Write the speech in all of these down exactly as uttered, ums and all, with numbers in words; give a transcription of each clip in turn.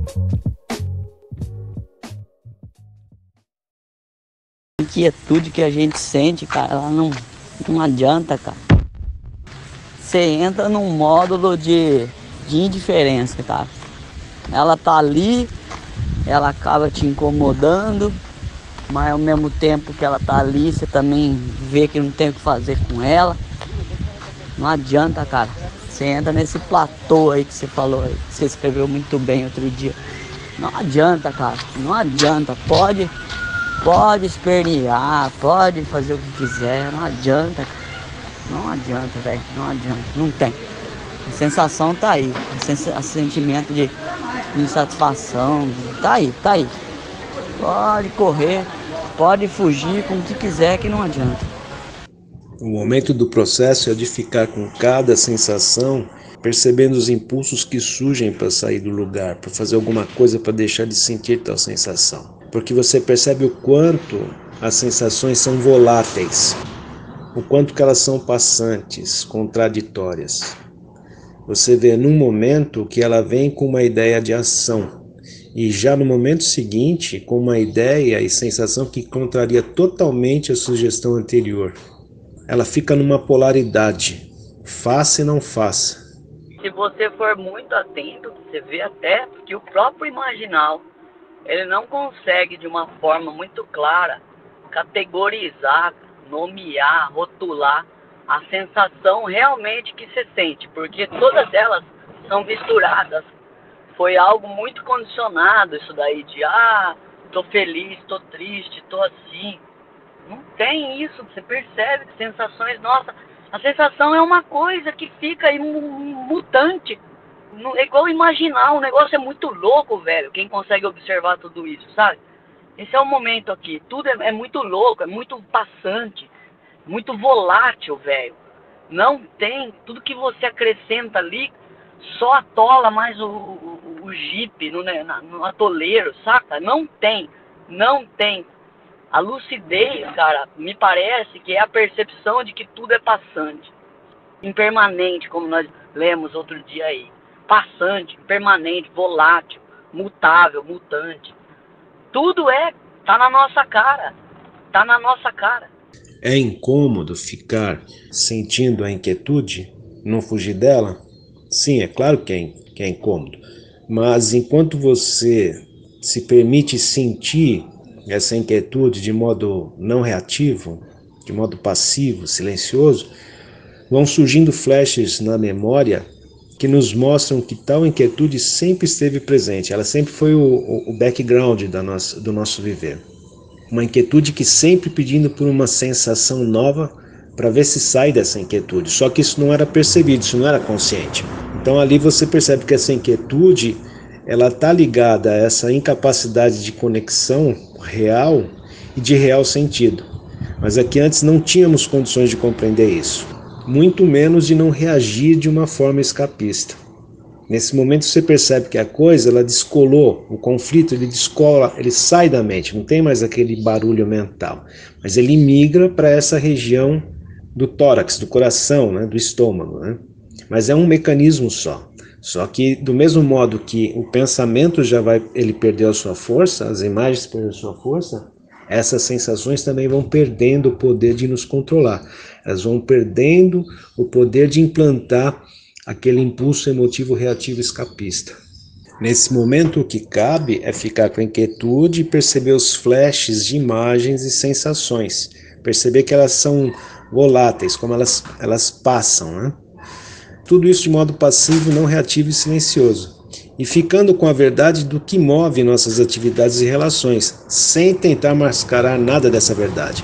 A inquietude que a gente sente, cara, ela não, não adianta, cara. Você entra num módulo de, de indiferença, cara. Ela tá ali, ela acaba te incomodando, mas ao mesmo tempo que ela tá ali, você também vê que não tem o que fazer com ela. Não adianta, cara. Você entra nesse platô aí que você falou, aí, que você escreveu muito bem outro dia. Não adianta, cara. Não adianta. Pode, pode espernear, pode fazer o que quiser. Não adianta, cara. Não adianta, velho. Não adianta. Não tem. A sensação tá aí. O sens- o sentimento de insatisfação tá aí, tá aí. Pode correr, pode fugir com o que quiser que não adianta. O momento do processo é de ficar com cada sensação, percebendo os impulsos que surgem para sair do lugar, para fazer alguma coisa para deixar de sentir tal sensação. Porque você percebe o quanto as sensações são voláteis, o quanto que elas são passantes, contraditórias. Você vê num momento que ela vem com uma ideia de ação, e já no momento seguinte com uma ideia e sensação que contraria totalmente a sugestão anterior. Ela fica numa polaridade, faça e não faça. Se você for muito atento, você vê até que o próprio imaginal, ele não consegue de uma forma muito clara categorizar, nomear, rotular a sensação realmente que você sente, porque todas elas são misturadas. Foi algo muito condicionado isso daí de, ah, tô feliz, tô triste, tô assim. Não tem isso, você percebe sensações, nossa, a sensação é uma coisa que fica aí mutante. Não, é igual imaginar, o negócio é muito louco, velho, quem consegue observar tudo isso, sabe? Esse é o momento aqui, tudo é, é muito louco, é muito passante, muito volátil, velho. Não tem, tudo que você acrescenta ali só atola mais o, o, o jipe no, né, no atoleiro, saca? Não tem, não tem. A lucidez, cara, me parece que é a percepção de que tudo é passante, impermanente, como nós lemos outro dia aí. Passante, impermanente, volátil, mutável, mutante. Tudo é, tá na nossa cara, tá na nossa cara. É incômodo ficar sentindo a inquietude, não fugir dela? Sim, é claro que é, que é incômodo. Mas enquanto você se permite sentir essa inquietude de modo não reativo, de modo passivo, silencioso, vão surgindo flashes na memória que nos mostram que tal inquietude sempre esteve presente, ela sempre foi o, o background da nossa, do nosso viver. Uma inquietude que sempre pedindo por uma sensação nova para ver se sai dessa inquietude, só que isso não era percebido, isso não era consciente. Então ali você percebe que essa inquietude ela está ligada a essa incapacidade de conexão real e de real sentido. Mas aqui antes não tínhamos condições de compreender isso, muito menos de não reagir de uma forma escapista. Nesse momento você percebe que a coisa ela descolou, o conflito ele descola, ele sai da mente, não tem mais aquele barulho mental, mas ele migra para essa região do tórax, do coração, né, do estômago, né? Mas é um mecanismo só. Só que do mesmo modo que o pensamento já vai, ele perdeu a sua força, as imagens perderam a sua força, essas sensações também vão perdendo o poder de nos controlar. Elas vão perdendo o poder de implantar aquele impulso emotivo reativo escapista. Nesse momento o que cabe é ficar com a inquietude e perceber os flashes de imagens e sensações. Perceber que elas são voláteis, como elas, elas passam, né? Tudo isso de modo passivo, não reativo e silencioso. E ficando com a verdade do que move nossas atividades e relações, sem tentar mascarar nada dessa verdade.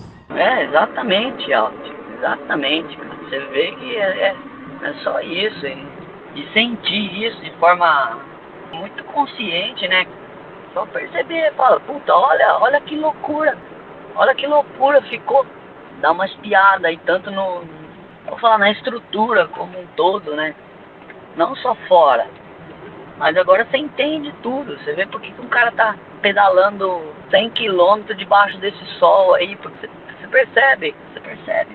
É, exatamente, Alto. Exatamente, cara. Você vê que é, é, é só isso. E, e sentir isso de forma muito consciente, né? Só perceber, fala, puta, olha, olha que loucura. Olha que loucura ficou. Dá uma espiada aí, tanto no, vou falar, na estrutura como um todo, né? Não só fora. Mas agora você entende tudo. Você vê por que um cara tá pedalando cem quilômetros debaixo desse sol aí. Porque você, você percebe, você percebe.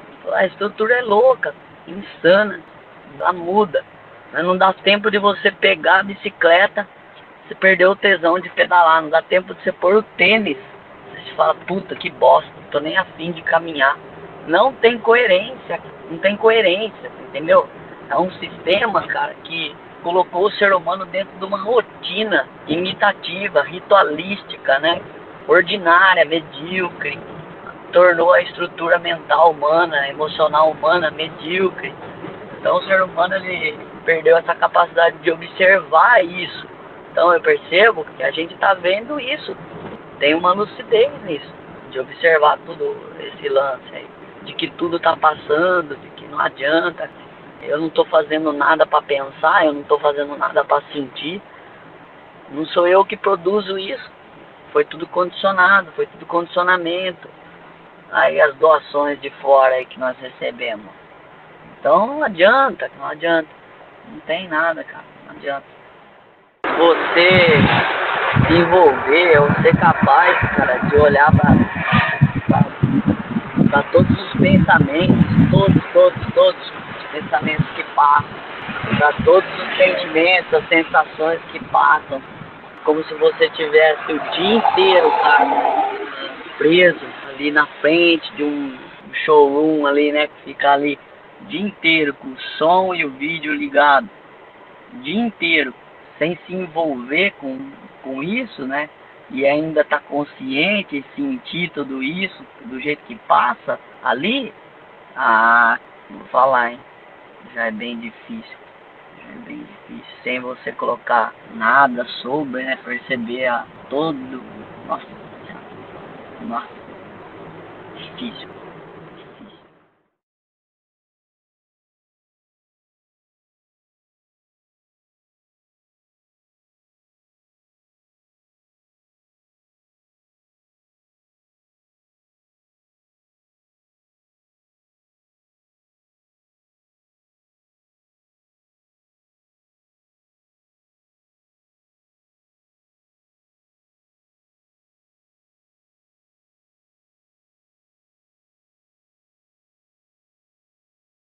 A estrutura é louca, insana. Ela muda. Não dá tempo de você pegar a bicicleta você perdeu o tesão de pedalar, não dá tempo de você pôr o tênis. Você fala, puta, que bosta, tô nem afim de caminhar. Não tem coerência, não tem coerência, entendeu? É um sistema, cara, que colocou o ser humano dentro de uma rotina imitativa, ritualística, né? Ordinária, medíocre. Tornou a estrutura mental humana, emocional humana medíocre. Então o ser humano, ele perdeu essa capacidade de observar isso. Então eu percebo que a gente está vendo isso. Tem uma lucidez nisso, de observar tudo esse lance aí, de que tudo está passando, de que não adianta. Eu não estou fazendo nada para pensar, eu não estou fazendo nada para sentir. Não sou eu que produzo isso. Foi tudo condicionado, foi tudo condicionamento. Aí as doações de fora aí que nós recebemos. Então não adianta, não adianta. Não tem nada, cara, não adianta. Você se envolver ou ser capaz, cara, de olhar para todos os pensamentos, todos, todos, todos os pensamentos que passam, para todos os sentimentos, as sensações que passam, como se você tivesse o dia inteiro, cara, preso ali na frente de um showroom ali, né, que fica ali o dia inteiro com o som e o vídeo ligado, o dia inteiro, sem se envolver com, com isso, né, e ainda tá consciente e sentir tudo isso do jeito que passa ali, ah, vou falar, hein, já é bem difícil, já é bem difícil, sem você colocar nada sobre, né, perceber a todo, nossa, nossa, difícil.